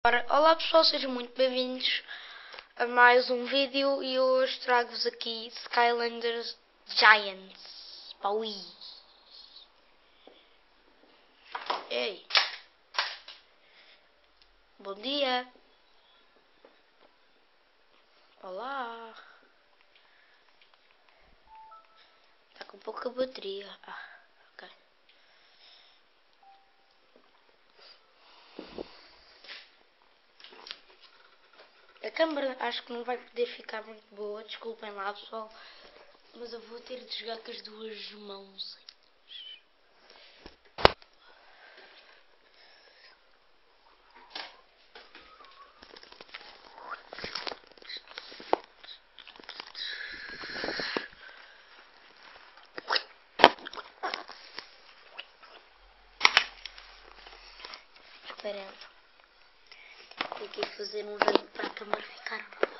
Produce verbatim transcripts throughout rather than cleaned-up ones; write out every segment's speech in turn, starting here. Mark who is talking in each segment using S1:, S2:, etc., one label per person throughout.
S1: Ora, olá pessoal, sejam muito bem-vindos a mais um vídeo e hoje trago-vos aqui Skylanders Giants para o Wii. Ei, bom dia. Olá. Está com pouca bateria. Ah, ok. A câmera acho que não vai poder ficar muito boa, desculpem lá pessoal, mas eu vou ter de jogar com as duas mãos. Esperem, tenho que fazer um jeito para a câmera ficar boa.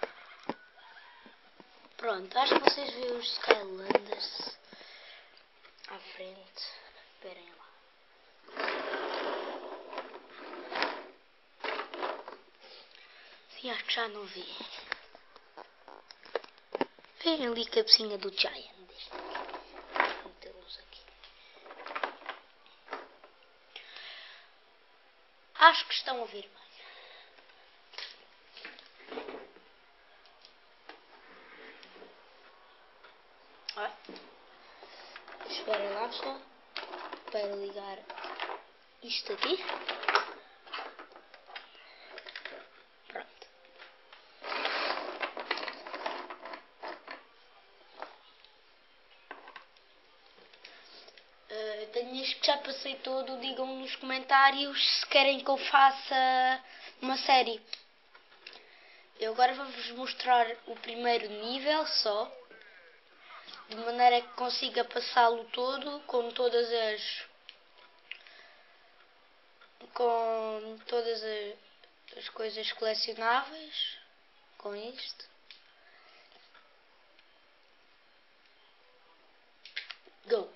S1: Pronto, acho que vocês viram os Skylanders à frente. Esperem lá. Sim, acho que já não vi. Vejam ali a cabecinha do Giant. Deixa eu metê-los aqui. Acho que estão a ouvir bem. Olha. Esperem lá pessoal. Para ligar isto aqui. Pronto. Uh, tenho este que já passei todo. Digam nos comentários se querem que eu faça uma série. Eu agora vou-vos mostrar o primeiro nível só. De maneira que consiga passá-lo todo com todas as com todas as, as coisas colecionáveis com isto. Go!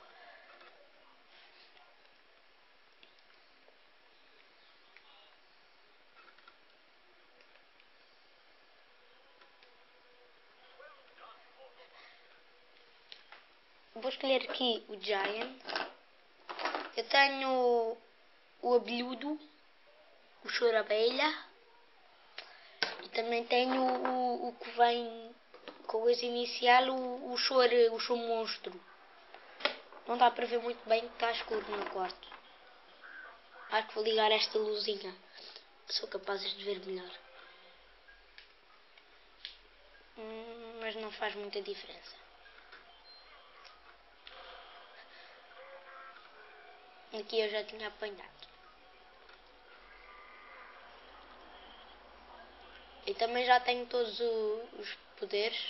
S1: Vou escolher aqui o Giant. Eu tenho o abelhudo, o choro-abelha e também tenho o, o que vem com o inicial, o, o choro, o choro monstro. Não dá para ver muito bem, está escuro no quarto. Acho que vou ligar esta luzinha. Sou capaz de ver melhor. Hum, mas não faz muita diferença. Aqui eu já tinha apanhado. E também já tenho todos o, os poderes.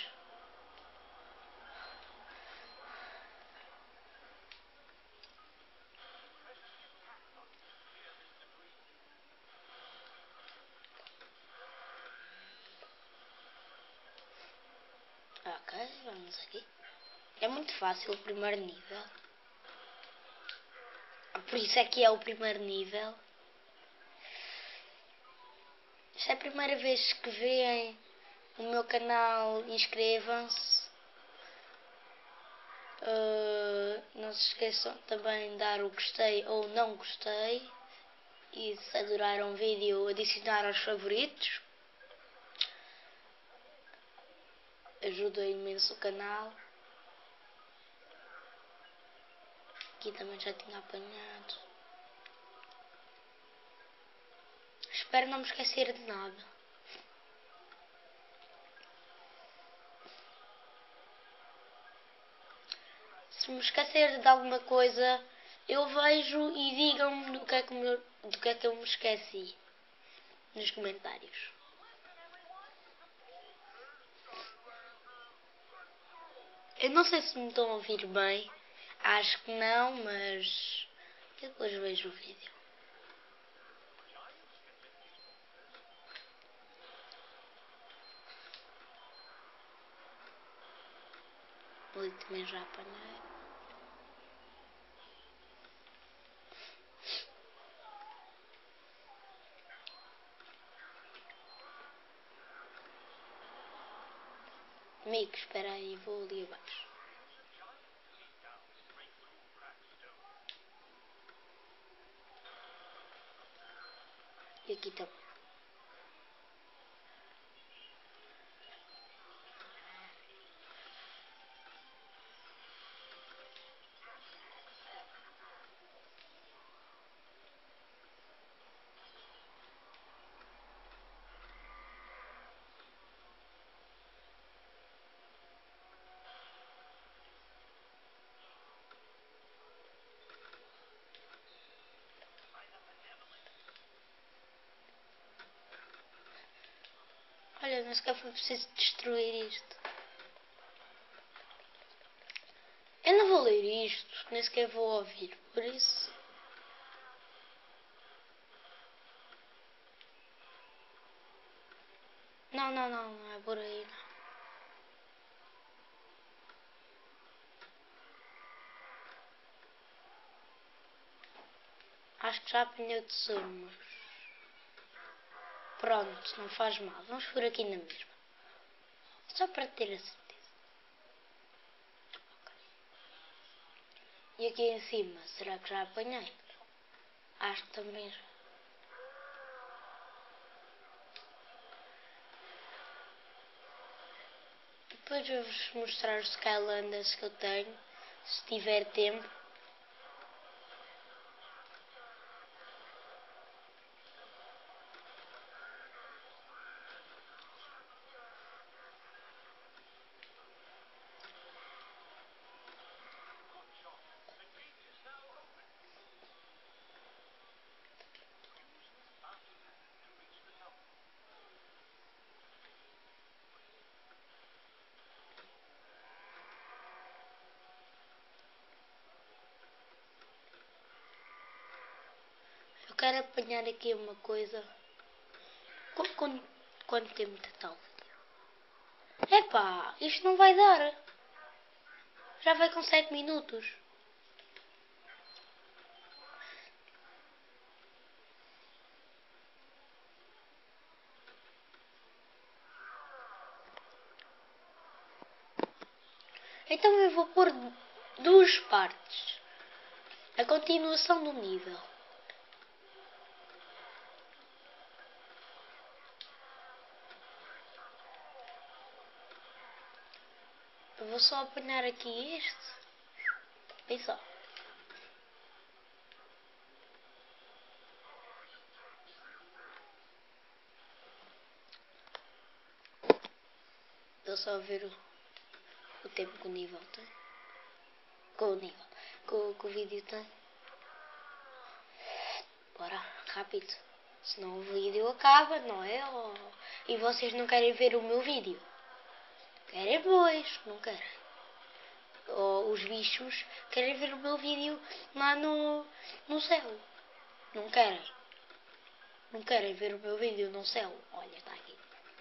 S1: Ok, vamos aqui. É muito fácil o primeiro nível. Por isso é que é o primeiro nível. Se é a primeira vez que veem o meu canal, inscrevam-se. Uh, não se esqueçam também de dar o gostei ou não gostei. E se adoraram o vídeo, adicionar aos favoritos. Ajuda imenso o canal. Aqui também já tinha apanhado. Espero não me esquecer de nada. Se me esquecer de alguma coisa, eu vejo e digam-me do que é que, me, do que é que eu me esqueci. Nos comentários. Eu não sei se me estão a ouvir bem. Acho que não, mas eu depois vejo o vídeo. Ali também já apanhei. Amigo, espera aí, vou ali abaixo. E aqui também. Olha, não sequer foi preciso destruir isto. Eu não vou ler isto, nem sequer vou ouvir, por isso... Não, não, não, não é por aí, não. Acho que já apanhei o tesouro, mas... Pronto, não faz mal. Vamos por aqui na mesma. Só para ter a certeza. E aqui em cima, será que já apanhei? Acho que também já. Depois vou-vos mostrar os Skylanders que eu tenho, se tiver tempo. Eu quero apanhar aqui uma coisa. Quanto, quanto, quanto tempo de tal? Epá, isto não vai dar. Já vai com sete minutos. Então eu vou pôr duas partes. A continuação do nível. Eu vou só apanhar aqui este. Bem só. Vou só ver o, o tempo que o nível tem. Com o nível. Com, com o vídeo tem. Bora, rápido. Senão o vídeo acaba, não é? Oh, e vocês não querem ver o meu vídeo. Querem pois, não querem. Ou os bichos querem ver o meu vídeo lá no, no céu. Não querem. Não querem ver o meu vídeo no céu. Olha, está aqui.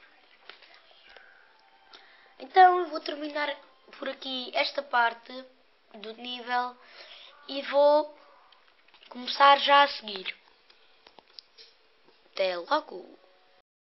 S1: Então eu vou terminar por aqui esta parte do nível e vou começar já a seguir. Até logo!